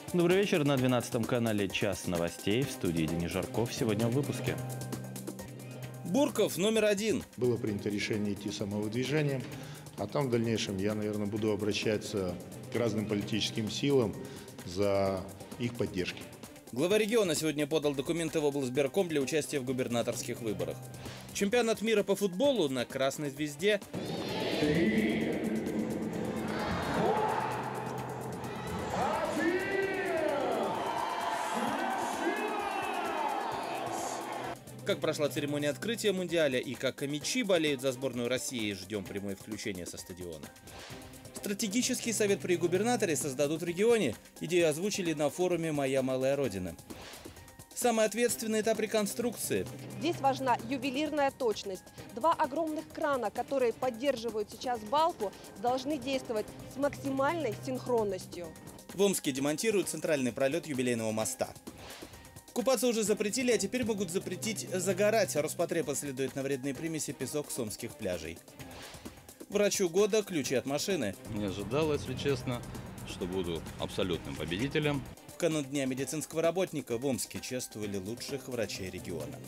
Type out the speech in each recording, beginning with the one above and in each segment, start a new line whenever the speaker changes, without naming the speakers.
Добрый вечер. На 12-м канале «Час новостей». В студии Денис Жарков. Сегодня в выпуске.
Бурков №1.
Было принято решение идти самовыдвижением, а там в дальнейшем я, наверное, буду обращаться к разным политическим силам за их поддержки.
Глава региона сегодня подал документы в облсбирком для участия в губернаторских выборах. Чемпионат мира по футболу на красной звезде. Как прошла церемония открытия Мундиаля и как мячи болеют за сборную России, ждем прямое включение со стадиона. Стратегический совет при губернаторе создадут в регионе. Идею озвучили на форуме «Моя малая родина». Самый ответственный этап реконструкции.
Здесь важна ювелирная точность. Два огромных крана, которые поддерживают сейчас балку, должны действовать с максимальной синхронностью.
В Омске демонтируют центральный пролет юбилейного моста. Купаться уже запретили, а теперь могут запретить загорать. Роспотреб исследует на вредные примеси песок с омских пляжей. Врачу года ключи от машины.
Не ожидал, если честно, что буду абсолютным победителем.
В канун Дня медицинского работника в Омске чествовали лучших врачей региона.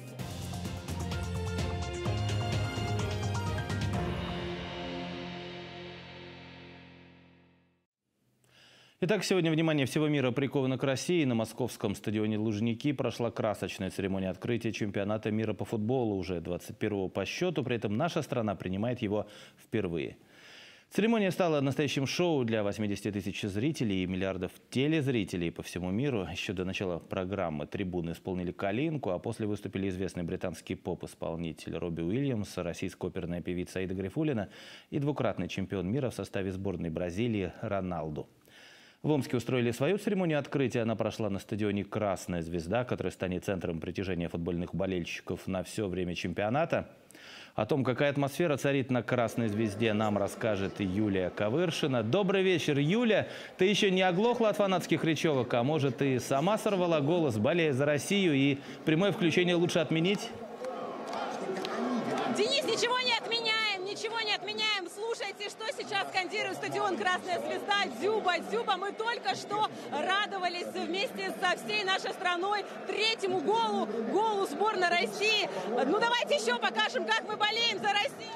Итак, сегодня внимание всего мира приковано к России. На московском стадионе Лужники прошла красочная церемония открытия чемпионата мира по футболу, уже 21-го по счету. При этом наша страна принимает его впервые. Церемония стала настоящим шоу для 80 тысяч зрителей и миллиардов телезрителей по всему миру. Еще до начала программы трибуны исполнили «Калинку», а после выступили известный британский поп-исполнитель Робби Уильямс, российская оперная певица Аида Гарифуллина и двукратный чемпион мира в составе сборной Бразилии Роналду. В Омске устроили свою церемонию открытия. Она прошла на стадионе «Красная звезда», который станет центром притяжения футбольных болельщиков на все время чемпионата. О том, какая атмосфера царит на «Красной звезде», нам расскажет Юлия Ковыршина. Добрый вечер, Юля. Ты еще не оглохла от фанатских речевок, а может, ты сама сорвала голос, болея за Россию, и прямое включение лучше отменить?
Денис, ничего не отменяем, ничего не отменяем. Слушайте, что сейчас скандирует стадион «Красная звезда». Дзюба, Дзюба. Мы только что радовались вместе со всей нашей страной третьему голу сборной России. Ну давайте еще покажем, как мы болеем за Россию.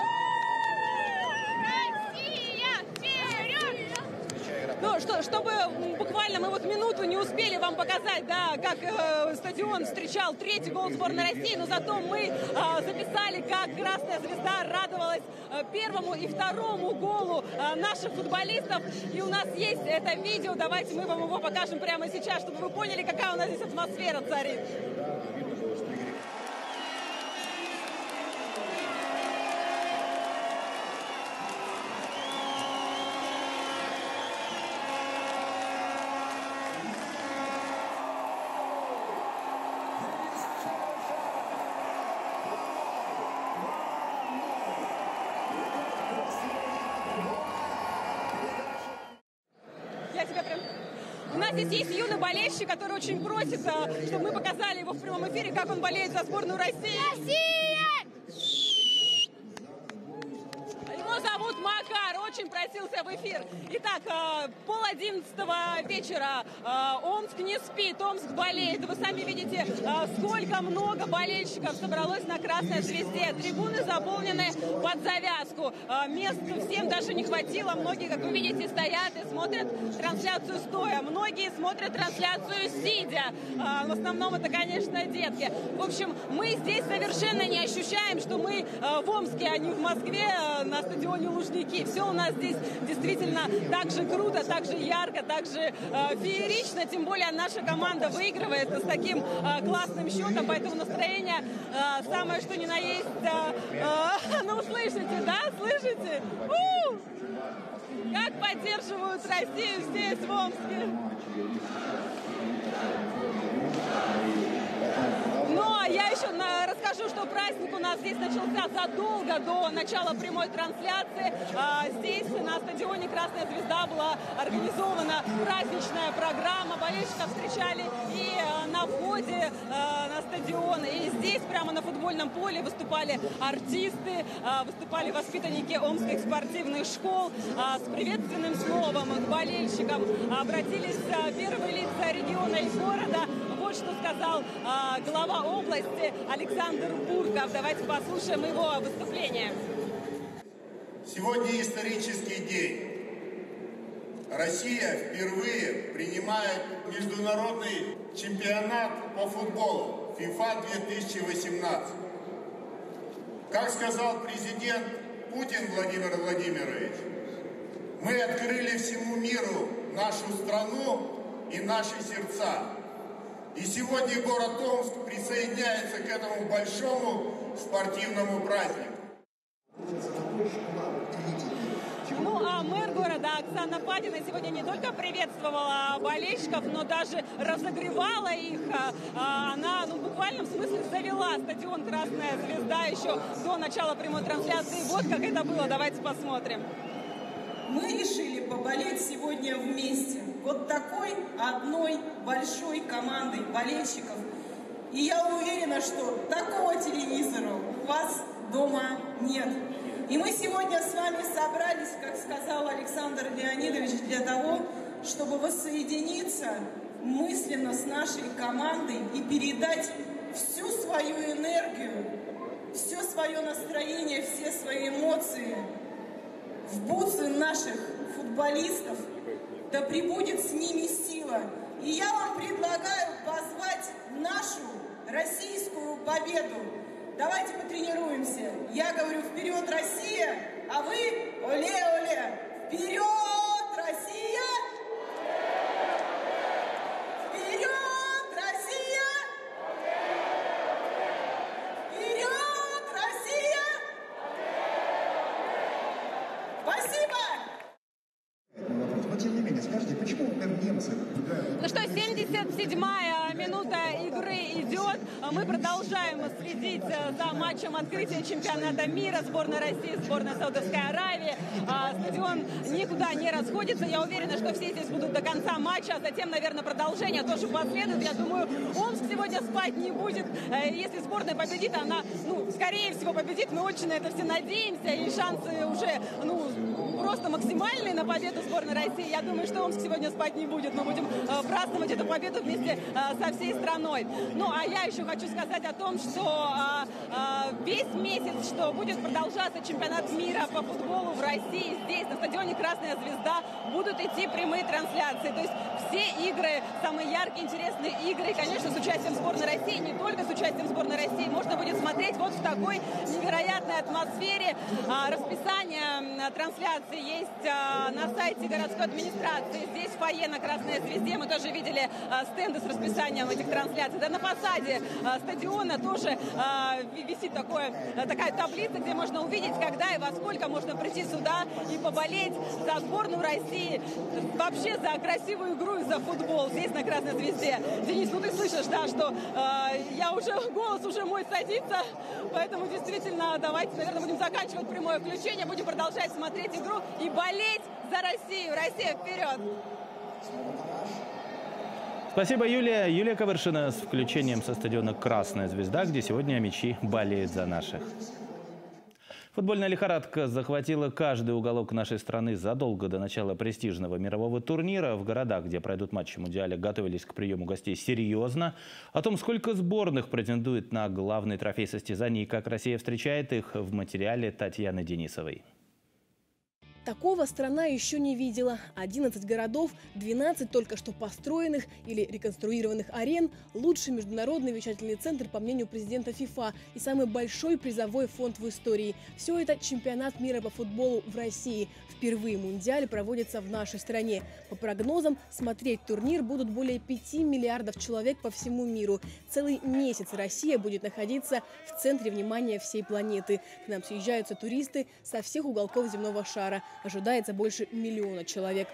Ну, чтобы буквально мы минуту не успели вам показать, да, как стадион встречал третий гол сборной России, но зато мы записали, как «Красная звезда» радовалась первому и второму голу наших футболистов. И у нас есть это видео, давайте мы вам его покажем прямо сейчас, чтобы вы поняли, какая у нас здесь атмосфера царит. У нас здесь есть юный болельщик, который очень просит, чтобы мы показали его в прямом эфире, как он болеет за сборную России. Россия! Его зовут Макар, очень просился в эфир. Итак, 10:30 вечера. Омск не спит, Омск болеет. Вы сами видите, сколько много болельщиков собралось на «Красной звезде». Трибуны заполнены под завязку. Мест всем даже не хватило. Многие, как вы видите, стоят и смотрят трансляцию стоя. Многие смотрят трансляцию сидя. В основном это, конечно, детки. В общем, мы здесь совершенно не ощущаем, что мы в Омске, а не в Москве на стадионе Лужники. Все у нас здесь действительно так же круто, так же ярко, так же феерично. Тем более наша команда выигрывает с таким классным счетом, поэтому настроение самое что ни на есть. Ну, слышите, да? Слышите? Как поддерживают Россию здесь, в Омске. Но я еще расскажу, что праздник у нас здесь начался задолго до начала прямой трансляции. Здесь на стадионе «Красная звезда» была организована праздничная программа. Болельщиков встречали и на входе на стадион, и здесь прямо на футбольном поле выступали артисты, выступали воспитанники омских спортивных школ. С приветственным словом к болельщикам обратились первые лица региона и города. Вот что сказал глава области Александр Бурков. Давайте послушаем его выступление.
Сегодня исторический день. Россия впервые принимает международный чемпионат по футболу FIFA 2018. Как сказал президент Путин Владимир Владимирович, мы открыли всему миру нашу страну и наши сердца. И сегодня город Омск присоединяется к этому большому спортивному празднику.
Ну а мэр города Оксана Падина сегодня не только приветствовала болельщиков, но даже разогревала их. Она в буквальном смысле завела стадион «Красная звезда» еще до начала прямой трансляции. Вот как это было. Давайте посмотрим.
Мы решили поболеть сегодня вместе. Вот такой одной большой командой болельщиков. И я уверена, что такого телевизора у вас дома нет. И мы сегодня с вами собрались, как сказал Александр Леонидович, для того, чтобы воссоединиться мысленно с нашей командой и передать всю свою энергию, все свое настроение, все свои эмоции в бутсы наших футболистов. Да пребудет с ними сила. И я вам предлагаю позвать нашу российскую победу. Давайте потренируемся. Я говорю «Вперед, Россия!», а вы «Оле-оле!». Вперед, Россия! Вперед, Россия! Вперед, Россия! Спасибо!
Но тем не менее, скажите, почему немцы...
Ну что, 77-я минута игры идет. Мы продолжаем следить за матчем открытия чемпионата мира. Сборная России, сборная Саудовской Аравии. Стадион никуда не расходится. Я уверена, что все здесь будут до конца матча. А затем, наверное, продолжение тоже последует. Я думаю, Омск сегодня спать не будет. Если сборная победит, она, скорее всего, победит. Мы очень на это все надеемся. И шансы уже, просто максимальные на победу сборной России. Я думаю, что Омск сегодня спать не будет. Мы будем праздновать эту победу вместе со всей страной. Ну, а я еще хочу сказать о том, что весь месяц, что будет продолжаться чемпионат мира по футболу в России, здесь, на стадионе «Красная звезда», будут идти прямые трансляции. То есть все игры, самые яркие, интересные игры, и, конечно, с участием сборной России, не только с участием сборной России, можно будет смотреть вот в такой невероятной атмосфере. Расписание трансляции есть на сайте городской администрации. Здесь в фойе на «Красной звезде» мы тоже видели стенды с расписанием этих трансляций. Да, на фасаде стадиона тоже висит такая таблица, где можно увидеть, когда и во сколько можно прийти сюда и поболеть за сборную России, вообще за красивую игру и за футбол здесь на «Красной звезде». Денис, ты слышишь, да, что голос уже мой садится, поэтому действительно давайте, наверное, будем заканчивать прямое включение, будем продолжать смотреть игру и болеть за Россию. Россия, вперед!
Спасибо, Юлия. Юлия Ковыршина с включением со стадиона «Красная звезда», где сегодня мячи болеют за наших. Футбольная лихорадка захватила каждый уголок нашей страны задолго до начала престижного мирового турнира. В городах, где пройдут матчи Мундиаля, готовились к приему гостей серьезно. О том, сколько сборных претендует на главный трофей состязаний и как Россия встречает их, в материале Татьяны Денисовой.
Такого страна еще не видела. 11 городов, 12 только что построенных или реконструированных арен, лучший международный вещательный центр, по мнению президента ФИФА, и самый большой призовой фонд в истории. Все это чемпионат мира по футболу в России. Впервые Мундиаль проводится в нашей стране. По прогнозам, смотреть турнир будут более 5 миллиардов человек по всему миру. Целый месяц Россия будет находиться в центре внимания всей планеты. К нам съезжаются туристы со всех уголков земного шара. Ожидается больше 1 миллиона человек.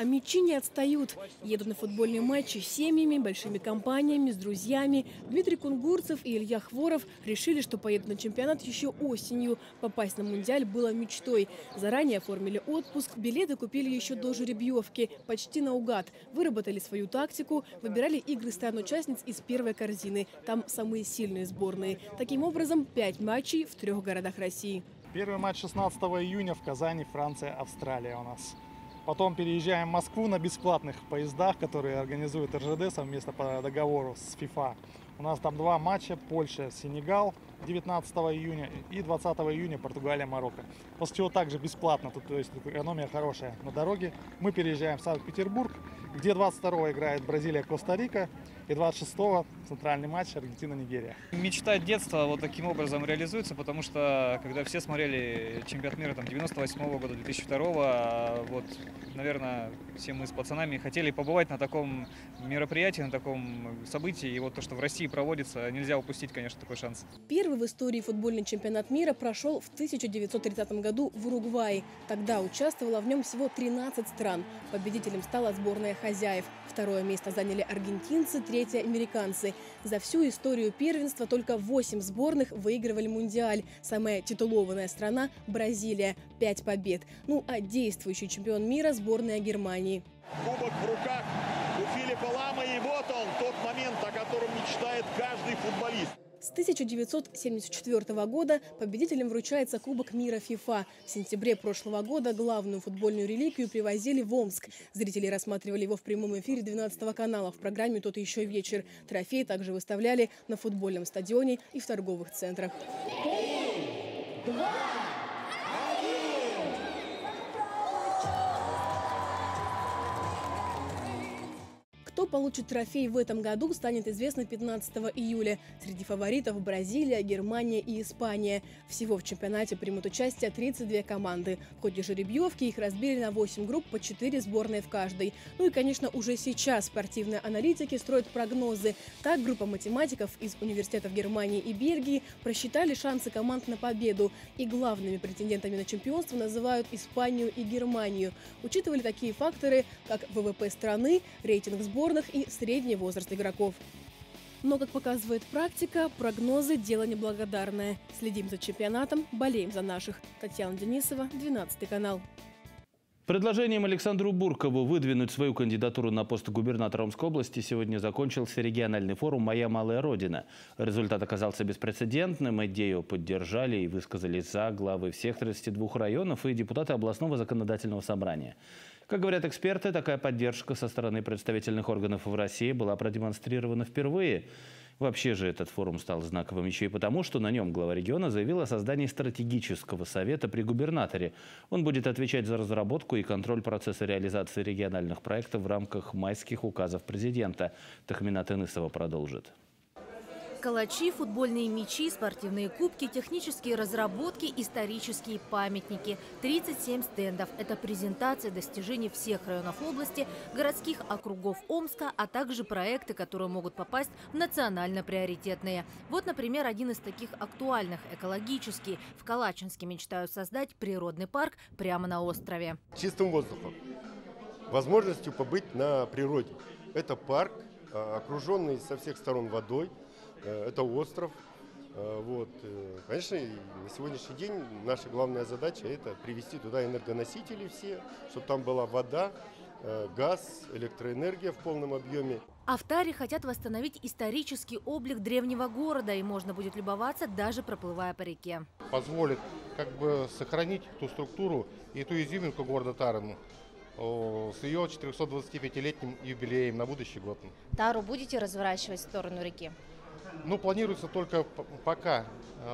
А мячи не отстают. Едут на футбольные матчи с семьями, большими компаниями, с друзьями. Дмитрий Кунгурцев и Илья Хворов решили, что поедут на чемпионат еще осенью. Попасть на Мундиаль было мечтой. Заранее оформили отпуск, билеты купили еще до жеребьевки. Почти наугад. Выработали свою тактику, выбирали игры стран-участниц из первой корзины. Там самые сильные сборные. Таким образом, 5 матчей в 3 городах России.
Первый матч 16 июня в Казани, Франция, Австралия у нас. Потом переезжаем в Москву на бесплатных поездах, которые организует РЖД совместно по договору с ФИФА. У нас там 2 матча: Польша, Сенегал 19 июня и 20 июня Португалия, Марокко. После чего также бесплатно, то есть экономия хорошая на дороге. Мы переезжаем в Санкт-Петербург, где 22-го играет Бразилия, Коста-Рика, и 26-го центральный матч Аргентина-Нигерия.
Мечта детства вот таким образом реализуется, потому что когда все смотрели чемпионат мира 98-го года, 2002-го, вот, наверное, все мы с пацанами хотели побывать на таком мероприятии, на таком событии. И вот то, что в России проводится, нельзя упустить, конечно, такой шанс.
Первый в истории футбольный чемпионат мира прошел в 1930 году в Уругвае. Тогда участвовало в нем всего 13 стран. Победителем стала сборная хозяев. Второе место заняли аргентинцы, третье – американцы. За всю историю первенства только 8 сборных выигрывали Мундиаль. Самая титулованная страна – Бразилия – 5 побед. Ну а действующий чемпион мира – сборная Германии.
Кубок в руках у Филиппа Ламы, и вот он, тот момент, о котором мечтает каждый футболист.
С 1974 года победителям вручается Кубок мира ФИФА. В сентябре прошлого года главную футбольную реликвию привозили в Омск. Зрители рассматривали его в прямом эфире 12 канала в программе «Тот еще вечер». Трофей также выставляли на футбольном стадионе и в торговых центрах. 3, 2, 1. Кто получит трофей в этом году, станет известно 15 июля. Среди фаворитов Бразилия, Германия и Испания. Всего в чемпионате примут участие 32 команды. В ходе жеребьевки их разбили на 8 групп по 4 сборные в каждой. Ну и, конечно, уже сейчас спортивные аналитики строят прогнозы. Так, группа математиков из университетов Германии и Бельгии просчитали шансы команд на победу. И главными претендентами на чемпионство называют Испанию и Германию. Учитывали такие факторы, как ВВП страны, рейтинг сборных и средний возраст игроков. Но, как показывает практика, прогнозы – дело неблагодарное. Следим за чемпионатом, болеем за наших. Татьяна Денисова, 12 канал.
Предложением Александру Буркову выдвинуть свою кандидатуру на пост губернатора Омской области сегодня закончился региональный форум «Моя малая родина». Результат оказался беспрецедентным. Идею поддержали и высказали за главы всех 32 районов и депутаты областного законодательного собрания. Как говорят эксперты, такая поддержка со стороны представительных органов в России была продемонстрирована впервые. Вообще же этот форум стал знаковым еще и потому, что на нем глава региона заявил о создании стратегического совета при губернаторе. Он будет отвечать за разработку и контроль процесса реализации региональных проектов в рамках майских указов президента. Тахминат Инысова продолжит.
Калачи, футбольные мячи, спортивные кубки, технические разработки, исторические памятники. 37 стендов. Это презентация достижений всех районов области, городских округов Омска, а также проекты, которые могут попасть в национально приоритетные. Вот, например, один из таких актуальных – экологический. В Калачинске мечтают создать природный парк прямо на острове.
Чистым воздухом, возможностью побыть на природе. Это парк, окруженный со всех сторон водой. Это остров. Вот. Конечно, на сегодняшний день наша главная задача – это привести туда энергоносители все, чтобы там была вода, газ, электроэнергия в полном объеме.
А в Таре хотят восстановить исторический облик древнего города, и можно будет любоваться, даже проплывая по реке.
Позволит сохранить ту структуру и ту изюминку города Тары с ее 425-летним юбилеем на будущий год.
Тару будете разворачивать в сторону реки?
Ну, планируется только пока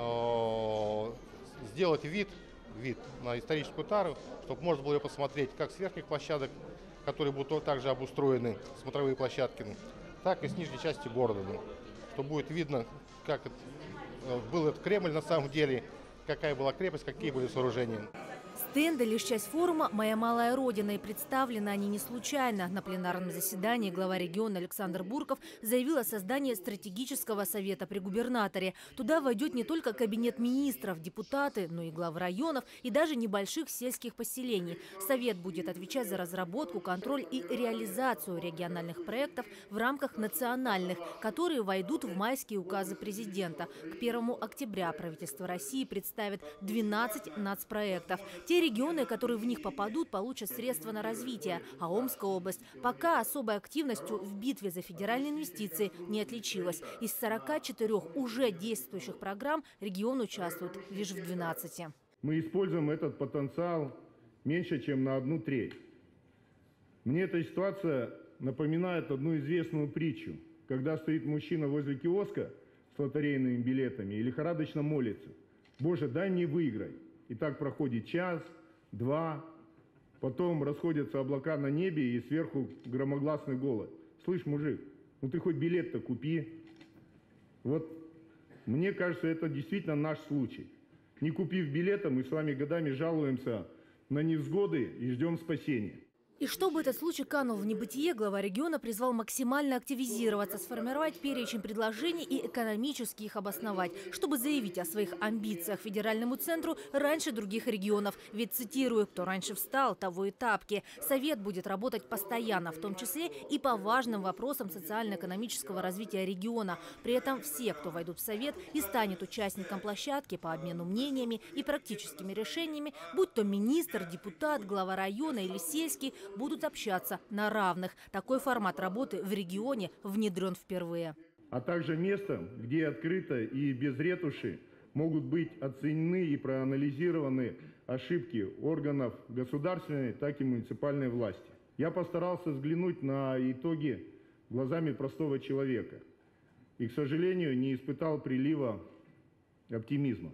сделать вид на историческую Тару, чтобы можно было ее посмотреть как с верхних площадок, которые будут также обустроены, смотровые площадки, так и с нижней части города, чтобы будет видно, как был этот Кремль на самом деле, какая была крепость, какие были сооружения.
С Стенды – лишь часть форума «Моя малая родина», и представлены они не случайно. На пленарном заседании глава региона Александр Бурков заявил о создании стратегического совета при губернаторе. Туда войдет не только кабинет министров, депутаты, но и главы районов и даже небольших сельских поселений. Совет будет отвечать за разработку, контроль и реализацию региональных проектов в рамках национальных, которые войдут в майские указы президента. К 1 октября правительство России представит 12 нацпроектов. Те регионы, которые в них попадут, получат средства на развитие. А Омская область пока особой активностью в битве за федеральные инвестиции не отличилась. Из 44 уже действующих программ регион участвует лишь в 12.
Мы используем этот потенциал меньше, чем на 1/3. Мне эта ситуация напоминает одну известную притчу. Когда стоит мужчина возле киоска с лотерейными билетами и лихорадочно молится: «Боже, дай мне выиграть». И так проходит час, два, потом расходятся облака на небе и сверху громогласный голос: «Слышь, мужик, ну ты хоть билет-то купи». Вот мне кажется, это действительно наш случай. Не купив билета, мы с вами годами жалуемся на невзгоды и ждем спасения.
И чтобы этот случай канул в небытие, глава региона призвал максимально активизироваться, сформировать перечень предложений и экономически их обосновать, чтобы заявить о своих амбициях федеральному центру раньше других регионов. Ведь, цитирую, «кто раньше встал, того и тапки». Совет будет работать постоянно, в том числе и по важным вопросам социально-экономического развития региона. При этом все, кто войдут в Совет и станет участником площадки по обмену мнениями и практическими решениями, будь то министр, депутат, глава района или сельский, будут общаться на равных. Такой формат работы в регионе внедрен впервые.
А также местом, где открыто и без ретуши могут быть оценены и проанализированы ошибки органов государственной, так и муниципальной власти. Я постарался взглянуть на итоги глазами простого человека и, к сожалению, не испытал прилива оптимизма.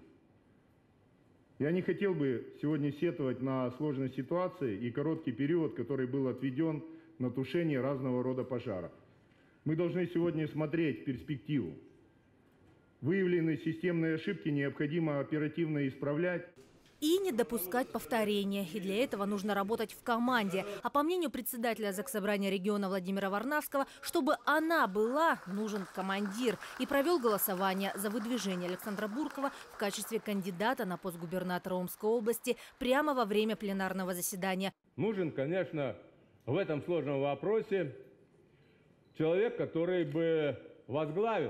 Я не хотел бы сегодня сетовать на сложность ситуации и короткий период, который был отведен на тушение разного рода пожаров. Мы должны сегодня смотреть в перспективу. Выявленные системные ошибки необходимо оперативно исправлять.
И не допускать повторения. И для этого нужно работать в команде. А по мнению председателя Заксобрания региона Владимира Варнавского, чтобы она была, нужен командир. И провел голосование за выдвижение Александра Буркова в качестве кандидата на пост губернатора Омской области прямо во время пленарного заседания.
Нужен, конечно, в этом сложном вопросе человек, который бы возглавил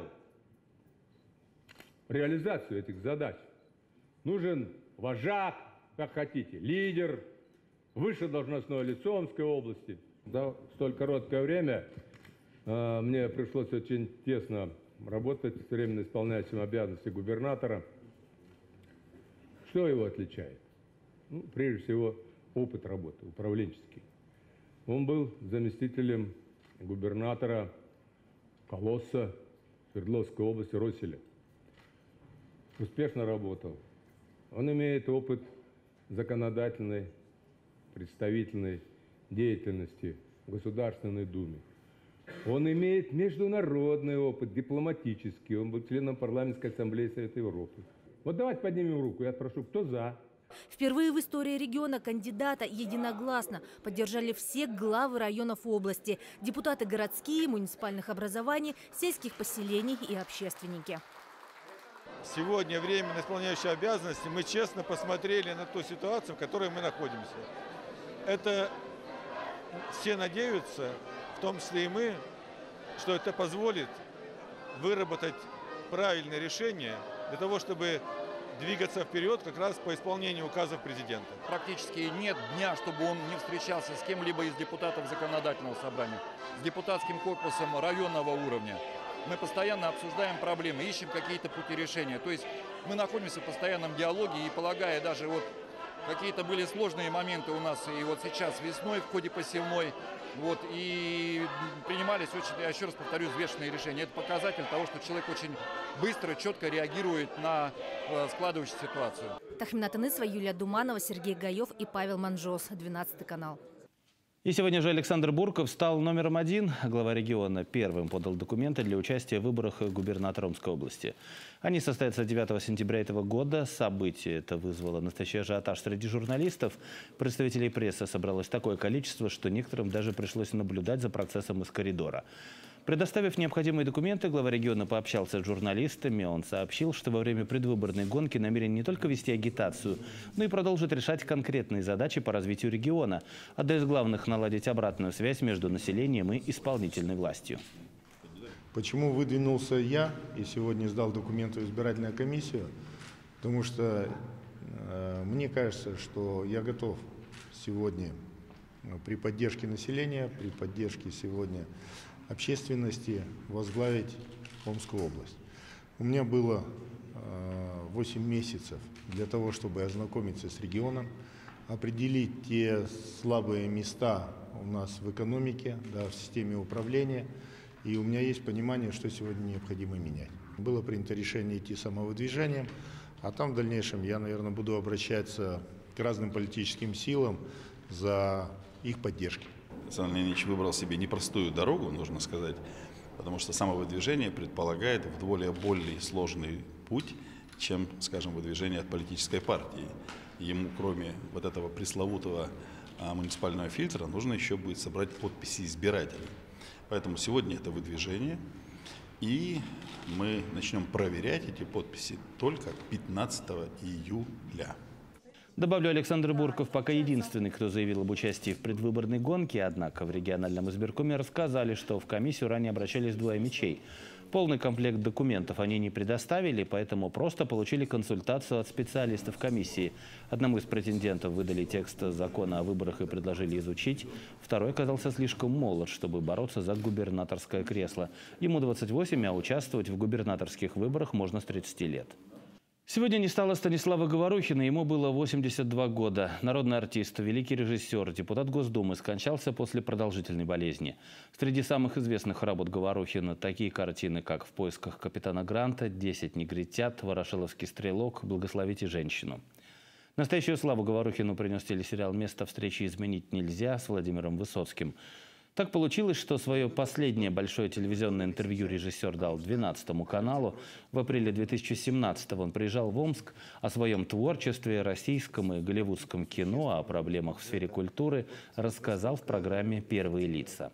реализацию этих задач. Нужен вожак, как хотите, лидер, высшее должностное лицо Омской области. За столь короткое время мне пришлось очень тесно работать с временно исполняющим обязанности губернатора. Что его отличает? Ну, прежде всего, опыт работы, управленческий. Он был заместителем губернатора колосса Свердловской области Роселя. Успешно работал. Он имеет опыт законодательной, представительной деятельности в Государственной Думе. Он имеет международный опыт, дипломатический. Он был членом Парламентской ассамблеи Совета Европы. Вот давайте поднимем руку, я спрошу, кто за?
Впервые в истории региона кандидата единогласно поддержали все главы районов области, депутаты городские, муниципальных образований, сельских поселений и общественники.
Сегодня временно исполняющий обязанности, мы честно посмотрели на ту ситуацию, в которой мы находимся. Это все надеются, в том числе и мы, что это позволит выработать правильное решение для того, чтобы двигаться вперед как раз по исполнению указов президента.
Практически нет дня, чтобы он не встречался с кем-либо из депутатов законодательного собрания, с депутатским корпусом районного уровня. Мы постоянно обсуждаем проблемы, ищем какие-то пути решения. То есть мы находимся в постоянном диалоге и, полагая, даже вот какие-то были сложные моменты у нас и вот сейчас весной в ходе посевной, вот, и принимались очень, я еще раз повторю, взвешенные решения. Это показатель того, что человек очень быстро, четко реагирует на складывающуюся ситуацию.
Тахмина Тынысова, Юлия Думанова, Сергей Гаев и Павел Манжос. 12 канал.
И сегодня же Александр Бурков стал номером 1. Глава региона первым подал документы для участия в выборах губернатора Омской области. Они состоятся 9 сентября этого года. Событие это вызвало настоящий ажиотаж среди журналистов. Представителей прессы собралось такое количество, что некоторым даже пришлось наблюдать за процессом из коридора. Предоставив необходимые документы, глава региона пообщался с журналистами. Он сообщил, что во время предвыборной гонки намерен не только вести агитацию, но и продолжит решать конкретные задачи по развитию региона. Одна из главных – наладить обратную связь между населением и исполнительной властью.
Почему выдвинулся я и сегодня сдал документы в избирательную комиссию? Потому что мне кажется, что я готов сегодня при поддержке населения, при поддержке сегодня общественности возглавить Омскую область. У меня было 8 месяцев для того, чтобы ознакомиться с регионом, определить те слабые места у нас в экономике, да, в системе управления. И у меня есть понимание, что сегодня необходимо менять. Было принято решение идти самовыдвижением, а там в дальнейшем я, наверное, буду обращаться к разным политическим силам за их поддержки.
Александр Леонидович выбрал себе непростую дорогу, нужно сказать, потому что самовыдвижение предполагает более сложный путь, чем, скажем, выдвижение от политической партии. Ему, кроме вот этого пресловутого муниципального фильтра, нужно еще будет собрать подписи избирателей. Поэтому сегодня это выдвижение, и мы начнем проверять эти подписи только 15 июля.
Добавлю, Александр Бурков пока единственный, кто заявил об участии в предвыборной гонке. Однако в региональном избиркоме рассказали, что в комиссию ранее обращались двое мечей. Полный комплект документов они не предоставили, поэтому просто получили консультацию от специалистов комиссии. Одному из претендентов выдали текст закона о выборах и предложили изучить. Второй оказался слишком молод, чтобы бороться за губернаторское кресло. Ему 28, а участвовать в губернаторских выборах можно с 30 лет. Сегодня не стало Станислава Говорухина, ему было 82 года. Народный артист, великий режиссер, депутат Госдумы скончался после продолжительной болезни. Среди самых известных работ Говорухина такие картины, как «В поисках капитана Гранта», «10 негритят», «Ворошиловский стрелок», «Благословите женщину». Настоящую славу Говорухину принес телесериал «Место встречи изменить нельзя» с Владимиром Высоцким. Так получилось, что свое последнее большое телевизионное интервью режиссер дал 12 каналу. В апреле 2017 он приезжал в Омск. О своем творчестве, российском и голливудском кино, о проблемах в сфере культуры рассказал в программе «Первые лица».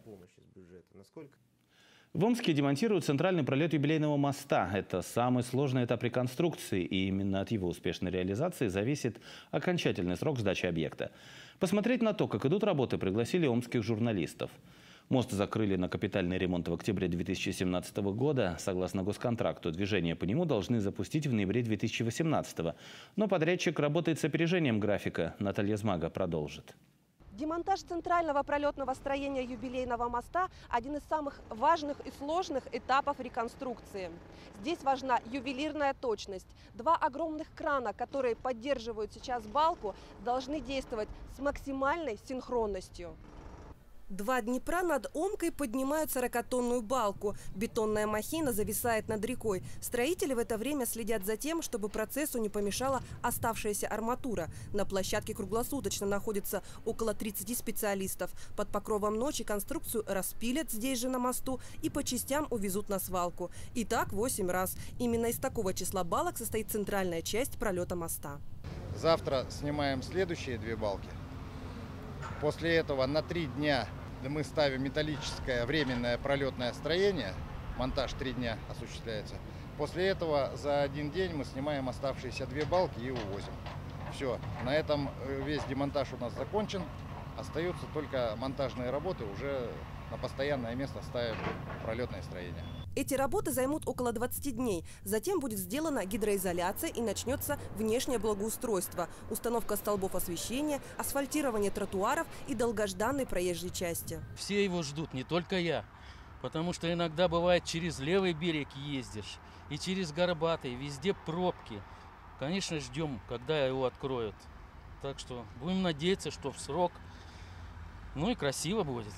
В Омске демонтируют центральный пролет юбилейного моста. Это самый сложный этап реконструкции, и именно от его успешной реализации зависит окончательный срок сдачи объекта. Посмотреть на то, как идут работы, пригласили омских журналистов. Мост закрыли на капитальный ремонт в октябре 2017 года. Согласно госконтракту, движение по нему должны запустить в ноябре 2018. Но подрядчик работает с опережением графика. Наталья Змага продолжит.
Демонтаж центрального пролетного строения юбилейного моста – один из самых важных и сложных этапов реконструкции. Здесь важна ювелирная точность. Два огромных крана, которые поддерживают сейчас балку, должны действовать с максимальной синхронностью. Два Днепра над Омкой поднимают 40-тонную балку. Бетонная махина зависает над рекой. Строители в это время следят за тем, чтобы процессу не помешала оставшаяся арматура. На площадке круглосуточно находится около 30 специалистов. Под покровом ночи конструкцию распилят здесь же на мосту и по частям увезут на свалку. И так 8 раз. Именно из такого числа балок состоит центральная часть пролета моста.
Завтра снимаем следующие две балки. После этого на 3 дня мы ставим металлическое временное пролетное строение. Монтаж 3 дня осуществляется. После этого за 1 день мы снимаем оставшиеся 2 балки и увозим. Все, на этом весь демонтаж у нас закончен. Остаются только монтажные работы, уже на постоянное место ставим пролетное строение.
Эти работы займут около 20 дней. Затем будет сделана гидроизоляция и начнется внешнее благоустройство. Установка столбов освещения, асфальтирование тротуаров и долгожданной проезжей части.
Все его ждут, не только я. Потому что иногда бывает через левый берег ездишь и через Горбатый, везде пробки. Конечно, ждем, когда его откроют. Так что будем надеяться, что в срок. Ну и красиво будет.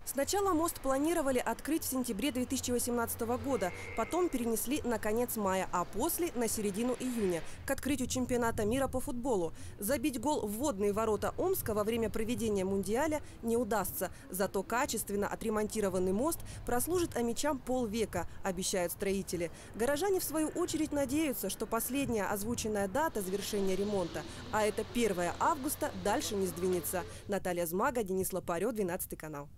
Сначала мост планировали открыть в сентябре 2018 года, потом перенесли на конец мая, а после – на середину июня, к открытию чемпионата мира по футболу. Забить гол в водные ворота Омска во время проведения Мундиаля не удастся. Зато качественно отремонтированный мост прослужит омичам полвека, обещают строители. Горожане, в свою очередь, надеются, что последняя озвученная дата завершения ремонта, а это 1 августа, дальше не сдвинется. Наталья Змага, Денис Лопарев, 12 канал.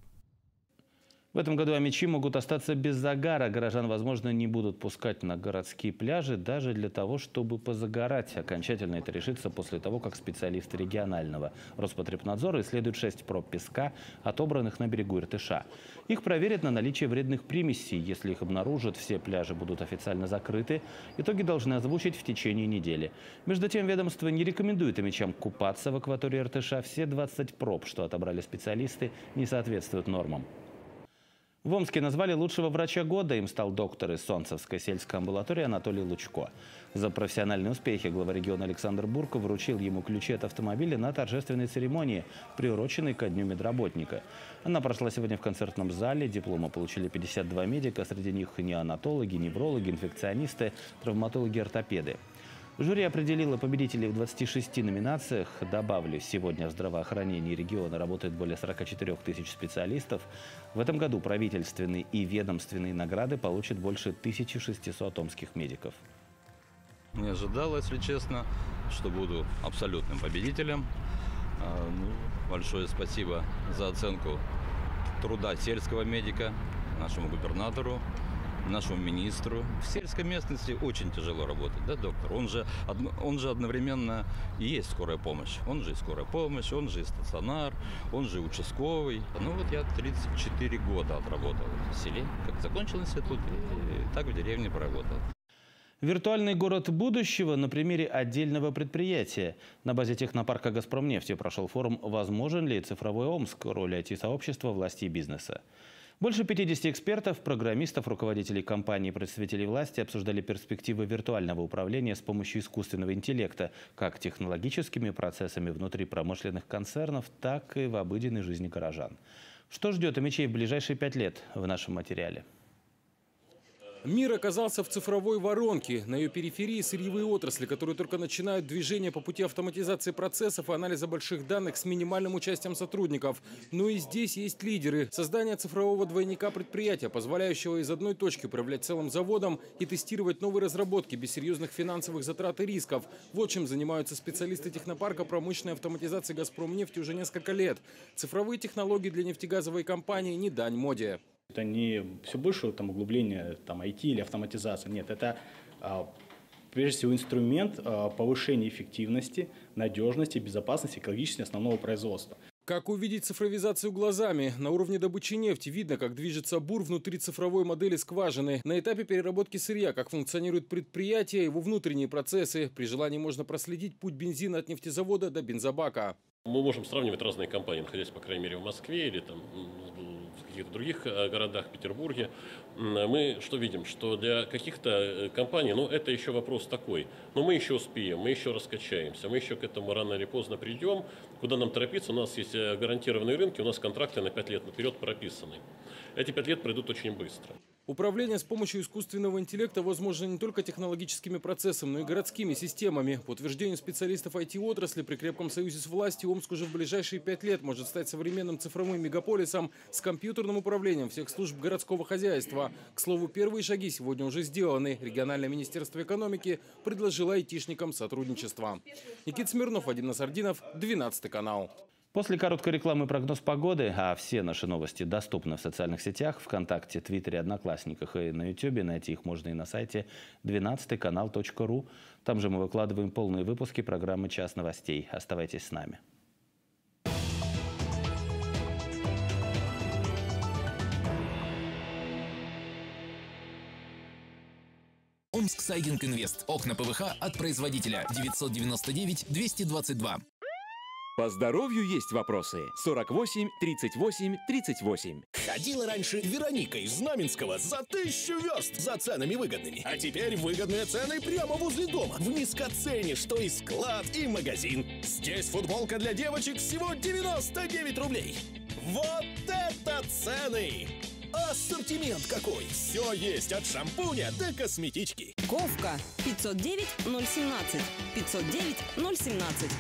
В этом году омичи могут остаться без загара. Горожан, возможно, не будут пускать на городские пляжи даже для того, чтобы позагорать. Окончательно это решится после того, как специалисты регионального Роспотребнадзора исследуют 6 проб песка, отобранных на берегу Иртыша. Их проверят на наличие вредных примесей. Если их обнаружат, все пляжи будут официально закрыты. Итоги должны озвучить в течение недели. Между тем, ведомство не рекомендует омичам купаться в акватории Иртыша. Все 20 проб, что отобрали специалисты, не соответствуют нормам. В Омске назвали лучшего врача года. Им стал доктор из Солнцевской сельской амбулатории Анатолий Лучко. За профессиональные успехи глава региона Александр Бурко вручил ему ключи от автомобиля на торжественной церемонии, приуроченной ко Дню медработника. Она прошла сегодня в концертном зале. Дипломы получили 52 медика. Среди них неонатологи, неврологи, инфекционисты, травматологи, ортопеды. Жюри определило победителей в 26 номинациях. Добавлю, сегодня в здравоохранении региона работает более 44 тысяч специалистов. В этом году правительственные и ведомственные награды получат больше 1600 омских медиков.
Не ожидал, если честно, что буду абсолютным победителем. Большое спасибо за оценку труда сельского медика, нашему губернатору, нашему министру. В сельской местности очень тяжело работать, да, доктор? Он же одновременно и есть скорая помощь. Он же и скорая помощь, он же и стационар, он же и участковый. Ну вот я 34 года отработал в селе, как закончил институт, и так в деревне проработал.
Виртуальный город будущего на примере отдельного предприятия. На базе технопарка «Газпромнефти» прошел форум «Возможен ли цифровой Омск? Роль IT-сообщества, власти и бизнеса». Больше 50 экспертов, программистов, руководителей компаний и представителей власти обсуждали перспективы виртуального управления с помощью искусственного интеллекта, как технологическими процессами внутри промышленных концернов, так и в обыденной жизни горожан. Что ждет омичей в ближайшие 5 лет в нашем материале?
Мир оказался в цифровой воронке. На ее периферии сырьевые отрасли, которые только начинают движение по пути автоматизации процессов и анализа больших данных с минимальным участием сотрудников. Но и здесь есть лидеры. Создание цифрового двойника предприятия, позволяющего из одной точки управлять целым заводом и тестировать новые разработки без серьезных финансовых затрат и рисков. Вот чем занимаются специалисты технопарка промышленной автоматизации «Газпромнефти» уже несколько лет. Цифровые технологии для нефтегазовой компании не дань моде.
Это не все больше углубление IT или автоматизация. Нет, это прежде всего инструмент повышения эффективности, надежности, безопасности, экологичности основного производства.
Как увидеть цифровизацию глазами? На уровне добычи нефти видно, как движется бур внутри цифровой модели скважины. На этапе переработки сырья, как функционирует предприятие, его внутренние процессы. При желании можно проследить путь бензина от нефтезавода до бензобака.
Мы можем сравнивать разные компании, находясь, по крайней мере, в Москве или в каких-то других городах, Петербурге. Мы что видим? Что для каких-то компаний, это еще вопрос такой. Но мы еще успеем, мы еще раскачаемся, мы еще к этому рано или поздно придем. Куда нам торопиться? У нас есть гарантированные рынки, у нас контракты на 5 лет наперед прописаны. Эти 5 лет пройдут очень быстро.
Управление с помощью искусственного интеллекта возможно не только технологическими процессами, но и городскими системами. По утверждению специалистов IT-отрасли, при крепком союзе с властью Омск уже в ближайшие 5 лет может стать современным цифровым мегаполисом с компьютерным управлением всех служб городского хозяйства. К слову, первые шаги сегодня уже сделаны. Региональное министерство экономики предложило айтишникам сотрудничество. Никита Смирнов, Вадим Насардинов, 12 канал.
После короткой рекламы прогноз погоды, а все наши новости доступны в социальных сетях, ВКонтакте, Твиттере, Одноклассниках и на Ютубе. Найти их можно и на сайте 12kanal.ru. Там же мы выкладываем полные выпуски программы «Час новостей». Оставайтесь с нами.
Омск Сайдинг Инвест. Окна ПВХ от производителя 999 222.
По здоровью есть вопросы. 48 38 38.
Ходила раньше Вероника из Знаменского за 1000 верст за ценами выгодными. А теперь выгодные цены прямо возле дома. В низкоцене, что и склад, и магазин. Здесь футболка для девочек всего 99 рублей. Вот это цены. Ассортимент какой! Все есть от шампуня до косметички.
Ковка 509 017 509 017.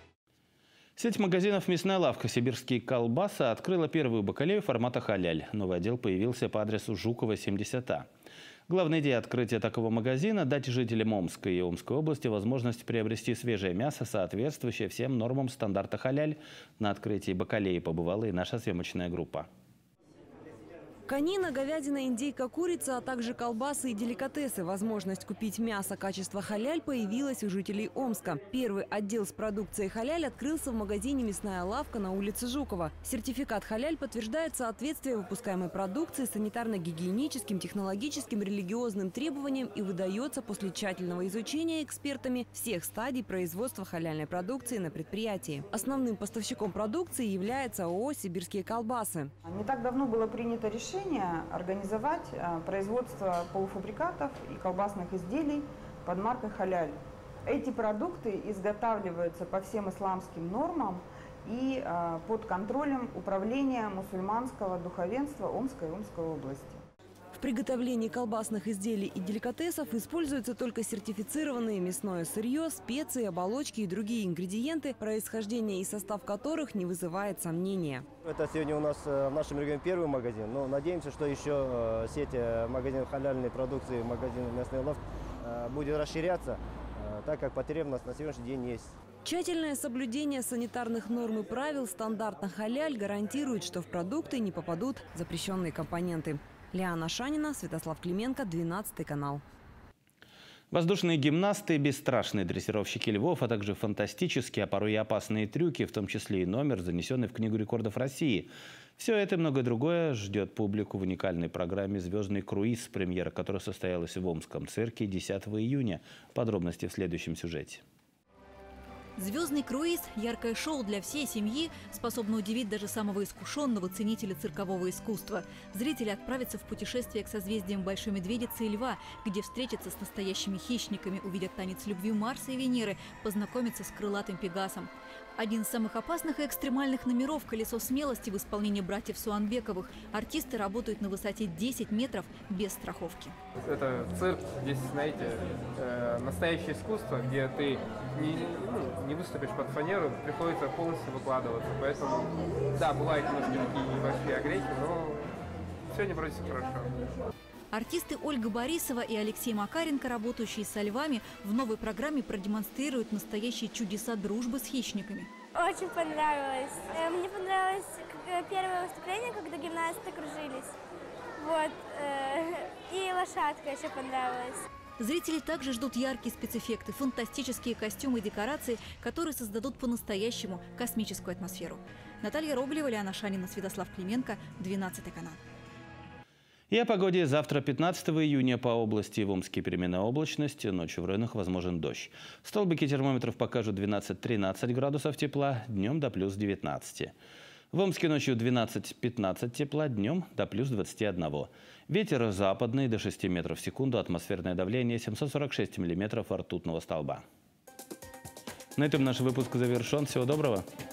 Сеть магазинов «Мясная лавка. Сибирские колбасы» открыла первую бакалею формата халяль. Новый отдел появился по адресу Жукова, 70А. Главная идея открытия такого магазина – дать жителям Омска и Омской области возможность приобрести свежее мясо, соответствующее всем нормам стандарта халяль. На открытии бакалеи побывала и наша съемочная группа.
Конина, говядина, индейка, курица, а также колбасы и деликатесы. Возможность купить мясо качества халяль появилась у жителей Омска. Первый отдел с продукцией халяль открылся в магазине «Мясная лавка» на улице Жукова. Сертификат халяль подтверждает соответствие выпускаемой продукции санитарно-гигиеническим, технологическим, религиозным требованиям и выдается после тщательного изучения экспертами всех стадий производства халяльной продукции на предприятии. Основным поставщиком продукции является ООО «Сибирские колбасы».
Не так давно было принято решение организовать производство полуфабрикатов и колбасных изделий под маркой халяль. Эти продукты изготавливаются по всем исламским нормам и под контролем управления мусульманского духовенства Омской и Омской области.
В приготовлении колбасных изделий и деликатесов используются только сертифицированное мясное сырье, специи, оболочки и другие ингредиенты, происхождение и состав которых не вызывает сомнения.
Это сегодня у нас в нашем регионе первый магазин, но надеемся, что еще сеть магазинов халяльной продукции, магазинов «Мясная лавка» будет расширяться, так как потребность на сегодняшний день есть.
Тщательное соблюдение санитарных норм и правил стандарта халяль гарантирует, что в продукты не попадут запрещенные компоненты. Лиана Шанина, Святослав Клименко, 12 канал.
Воздушные гимнасты, бесстрашные дрессировщики львов, а также фантастические, а порой и опасные трюки, в том числе и номер, занесенный в Книгу рекордов России. Все это и многое другое ждет публику в уникальной программе «Звездный круиз», премьера которой состоялась в Омском цирке 10 июня. Подробности в следующем сюжете.
«Звездный круиз» – яркое шоу для всей семьи, способно удивить даже самого искушенного ценителя циркового искусства. Зрители отправятся в путешествие к созвездиям Большой Медведицы и Льва, где встретятся с настоящими хищниками, увидят танец любви Марса и Венеры, познакомятся с крылатым Пегасом. Один из самых опасных и экстремальных номеров – «Колесо смелости» в исполнении братьев Суанбековых. Артисты работают на высоте 10 метров без страховки.
Это цирк, здесь, знаете, настоящее искусство, где ты не выступишь под фанеру, приходится полностью выкладываться. Поэтому, да, бывают немножко такие небольшие огрехи, но сегодня вроде все хорошо.
Артисты Ольга Борисова и Алексей Макаренко, работающие со львами, в новой программе продемонстрируют настоящие чудеса дружбы с хищниками.
Очень понравилось. Мне понравилось первое выступление, когда гимнасты кружились. Вот. И лошадка еще понравилась.
Зрители также ждут яркие спецэффекты, фантастические костюмы и декорации, которые создадут по-настоящему космическую атмосферу. Наталья Роблева, Лиана Шанина, Святослав Клименко, 12 канал.
И о погоде. Завтра, 15 июня, по области в Омске переменная облачность, ночью в районах возможен дождь. Столбики термометров покажут 12-13 градусов тепла, днем до плюс 19. В Омске ночью 12-15 тепла, днем до плюс 21. Ветер западный до 6 метров в секунду, атмосферное давление 746 миллиметров ртутного столба. На этом наш выпуск завершен. Всего доброго.